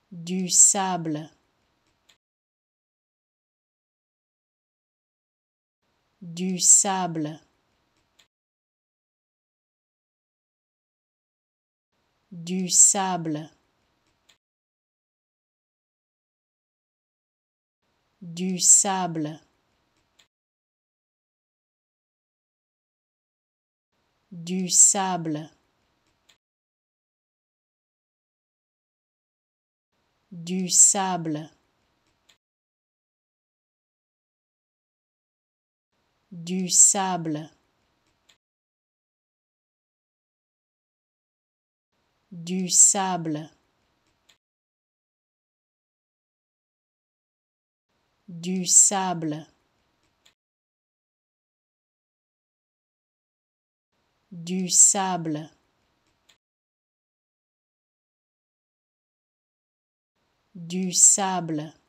du sable, du sable, du sable, du sable, du sable, du sable, du sable, du sable, du sable, du sable, du sable.